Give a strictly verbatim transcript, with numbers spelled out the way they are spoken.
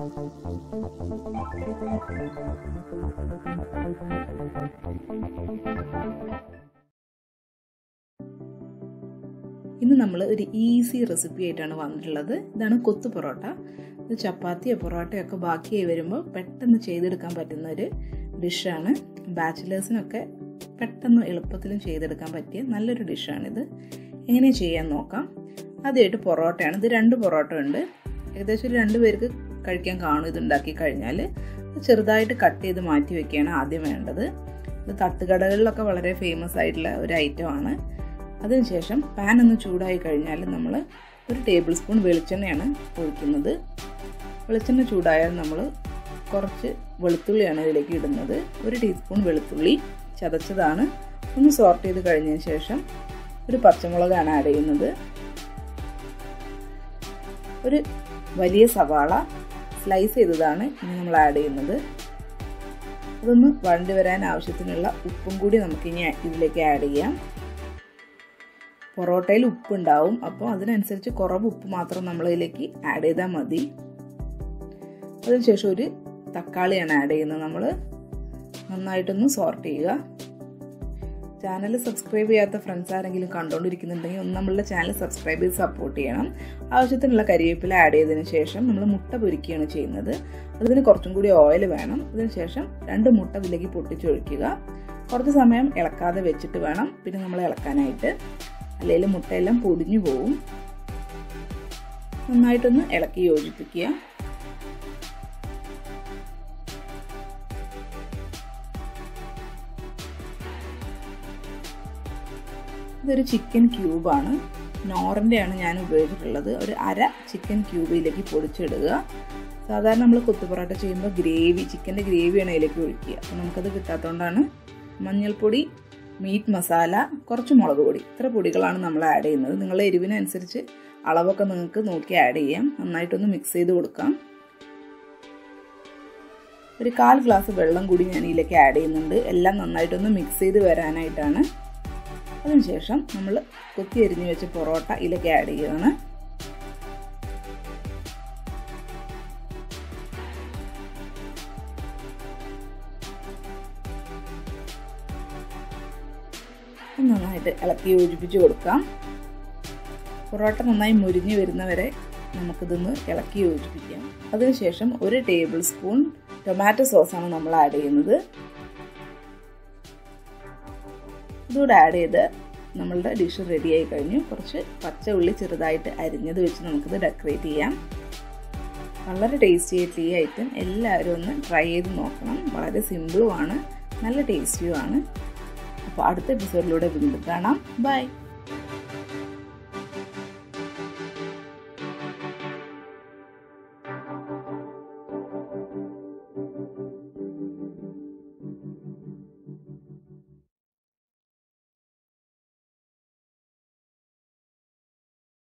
ഇന്ന് നമ്മൾ ഒരു ഈസി റെസിപ്പി ആയിട്ടാണ് വന്നിട്ടുള്ളത്. ഇതാണ് കൊത്തു പൊറോട്ട. ഇത് ചപ്പാത്തിയോ പൊറോട്ടയോ ഒക്കെ ബാക്കിയായി വരുമ്പോൾ പെട്ടെന്ന് ചെയ്തെടുക്കാൻ പറ്റുന്ന ഒരു ഡിഷാണ്. ബാച്ചിലേഴ്സിനൊക്കെ പെട്ടെന്ന് എളുപ്പത്തിലും ചെയ്തെടുക്കാൻ പറ്റിയ നല്ലൊരു ഡിഷാണിത്. എങ്ങനെ ചെയ്യാൻ നോക്കാം. ആദ്യമായിട്ട് പൊറോട്ടയാണ്. ഇത് രണ്ട് പൊറോട്ട ഉണ്ട്. ഏകദേശം ഒരു രണ്ട് പേർക്ക് കഴിക്കാൻ കാണും. ഇത് ഉണ്ടാക്കി കഴിഞ്ഞാൽ ചെറുതായിട്ട് കട്ട് ചെയ്ത് മാറ്റി വെക്കുകയാണ് ആദ്യം വേണ്ടത്. ഇത് തട്ടുകടകളിലൊക്കെ വളരെ ഫേമസ് ആയിട്ടുള്ള ഒരു ഐറ്റമാണ്. അതിനുശേഷം പാൻ ഒന്ന് ചൂടായി കഴിഞ്ഞാൽ നമ്മൾ ഒരു ടേബിൾ സ്പൂൺ വെളിച്ചെണ്ണയാണ് ഒഴിക്കുന്നത്. വെളിച്ചെണ്ണ ചൂടായാൽ നമ്മൾ കുറച്ച് വെളുത്തുള്ളിയാണ് ഇതിലേക്ക് ഇടുന്നത്. ഒരു ടീസ്പൂൺ വെളുത്തുള്ളി ചതച്ചതാണ്. ഒന്ന് സോർട്ട് ചെയ്ത് കഴിഞ്ഞതിന് ശേഷം ഒരു പച്ചമുളകാണ് ആഡ് ചെയ്യുന്നത്. ഒരു വലിയ സവാള സ്ലൈസ് ചെയ്തതാണ് ഇനി നമ്മൾ ആഡ് ചെയ്യുന്നത്. അതൊന്ന് വഴണ്ടി വരാൻ ആവശ്യത്തിനുള്ള ഉപ്പും കൂടി നമുക്കിനി ഇതിലേക്ക് ആഡ് ചെയ്യാം. പൊറോട്ടയിൽ ഉപ്പുണ്ടാവും, അപ്പോൾ അതിനനുസരിച്ച് കുറവ് ഉപ്പ് മാത്രം നമ്മളിതിലേക്ക് ആഡ് ചെയ്താൽ മതി. അതിനുശേഷം ഒരു തക്കാളിയാണ് ആഡ് ചെയ്യുന്നത്. നമ്മൾ നന്നായിട്ടൊന്ന് സോർട്ട് ചെയ്യുക. ചാനൽ സബ്സ്ക്രൈബ് ചെയ്യാത്ത ഫ്രണ്ട്സ് ആരെങ്കിലും കണ്ടുകൊണ്ടിരിക്കുന്നുണ്ടെങ്കിൽ ഒന്ന് നമ്മളുടെ ചാനൽ സബ്സ്ക്രൈബ് ചെയ്ത് സപ്പോർട്ട് ചെയ്യണം. ആവശ്യത്തിനുള്ള കരിവേപ്പില ആഡ് ചെയ്തതിന് ശേഷം നമ്മൾ മുട്ട പൊരിക്കുകയാണ് ചെയ്യുന്നത്. അതിന് കുറച്ചും കൂടി ഓയിൽ വേണം. അതിനുശേഷം രണ്ട് മുട്ട ഇതിലേക്ക് പൊട്ടിച്ചൊഴിക്കുക. കുറച്ച് സമയം ഇളക്കാതെ വെച്ചിട്ട് വേണം പിന്നെ നമ്മൾ ഇളക്കാനായിട്ട്, അല്ലെങ്കിൽ മുട്ടയെല്ലാം പൊടിഞ്ഞു പോവും. നന്നായിട്ടൊന്ന് ഇളക്കി യോജിപ്പിക്കുക. ഇതൊരു ചിക്കൻ ക്യൂബാണ്. നോറിൻ്റെയാണ് ഞാൻ ഉപയോഗിച്ചിട്ടുള്ളത്. ഒരു അര ചിക്കൻ ക്യൂബിലേക്ക് പൊടിച്ചിടുക. സാധാരണ നമ്മൾ കൊത്തു പൊറോട്ട ചെയ്യുമ്പോൾ ഗ്രേവി, ചിക്കൻ്റെ ഗ്രേവിയാണ് അതിലേക്ക് ഒഴിക്കുക. അപ്പോൾ നമുക്കത് കിട്ടാത്തതുകൊണ്ടാണ്. മഞ്ഞൾപ്പൊടി, മീറ്റ് മസാല, കുറച്ച് മുളക് പൊടി, ഇത്ര പൊടികളാണ് നമ്മൾ ആഡ് ചെയ്യുന്നത്. നിങ്ങളുടെ എരിവിനനുസരിച്ച് അളവൊക്കെ നിങ്ങൾക്ക് നോക്കി ആഡ് ചെയ്യാം. നന്നായിട്ടൊന്ന് മിക്സ് ചെയ്ത് കൊടുക്കാം. ഒരു കാൽ ഗ്ലാസ് വെള്ളം കൂടി ഞാൻ ഇതിലേക്ക് ആഡ് ചെയ്യുന്നുണ്ട്. എല്ലാം നന്നായിട്ടൊന്ന് മിക്സ് ചെയ്ത് വരാനായിട്ടാണ്. അതിനുശേഷം നമ്മൾ കൊത്തി അരിഞ്ഞു വെച്ച പൊറോട്ട ഇതിലേക്ക് ആഡ് ചെയ്യുകയാണ്. നന്നായിട്ട് ഇളക്കി യോജിപ്പിച്ച് കൊടുക്കാം. പൊറോട്ട നന്നായി മുരിഞ്ഞ് വരുന്നവരെ നമുക്കിതൊന്ന് ഇളക്കി യോജിപ്പിക്കാം. അതിനുശേഷം ഒരു ടേബിൾ സ്പൂൺ ടൊമാറ്റോ സോസാണ് നമ്മൾ ആഡ് ചെയ്യുന്നത്. ഇതോടെ ആഡ് ചെയ്ത് നമ്മളുടെ ഡിഷ് റെഡിയായി കഴിഞ്ഞു. കുറച്ച് പച്ച ഉള്ളി ചെറുതായിട്ട് അരിഞ്ഞത് വെച്ച് നമുക്കിത് ഡെക്കറേറ്റ് ചെയ്യാം. വളരെ ടേസ്റ്റി ആയിട്ടുള്ള ഈ ഐറ്റം എല്ലാവരും ഒന്ന് ട്രൈ ചെയ്ത് നോക്കണം. വളരെ സിമ്പിളുമാണ്, നല്ല ടേസ്റ്റിയുമാണ്. അപ്പോൾ അടുത്ത എപ്പിസോഡിലൂടെ വീണ്ടും കാണാം. ബൈ.